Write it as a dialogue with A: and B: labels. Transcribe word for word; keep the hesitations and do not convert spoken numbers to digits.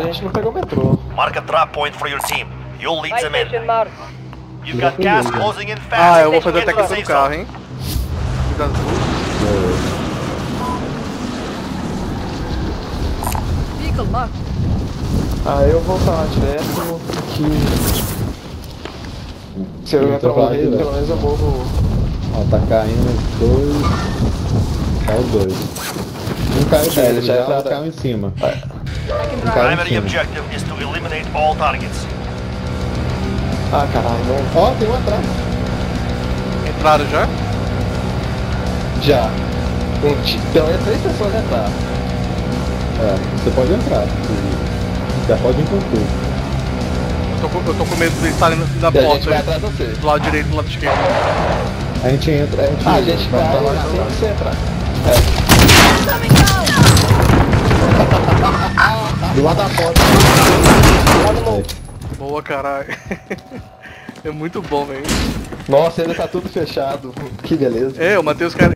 A: gente não pegou o metrô.
B: Mark a trap point for your team. You'll lead them in.
C: Mark.
B: You've got gas closing in fast.
D: Ah, eu vou fazer a
B: Get to
D: técnica
B: the
D: do
B: safe
D: carro,
B: zone.
D: hein? Cuidado com tudo.
C: Vehicle marked.
A: Ah, eu vou falar direto que... Se eu
E: Eu
A: entrar
E: tô
A: no rei,
E: falando
A: pelo menos eu morro...
E: Ó, tá caindo os dois. Caiu dois. Um caiu
A: É,
E: dele,
A: ele já
E: já,
A: entraram.
E: outro caiu em cima.
C: I can
E: Um
C: drive.
E: caiu em
B: Primary
E: cima.
B: objective is to eliminate all targets.
A: Ah, caralho, não...
E: Ó, tem um atrás.
D: Entraram já?
A: Já. Então é três pessoas entrar.
E: É, você pode entrar. se- Já pode ir com tudo.
D: Eu tô, com- eu tô com medo de estarem na
A: E a gente
D: porta
A: vai
D: aí.
A: atrás de você.
D: Do lado direito e do lado esquerdo.
E: A gente entra, a gente
A: Ah, a
E: entra.
A: gente
E: Vai
A: vai
E: pra lá,
A: assim que você entrar.
E: do lado da porta.
D: Boa, caralho. É muito bom, velho.
A: Nossa, ainda tá tudo fechado. Que beleza.
D: É, o Matheus, cara.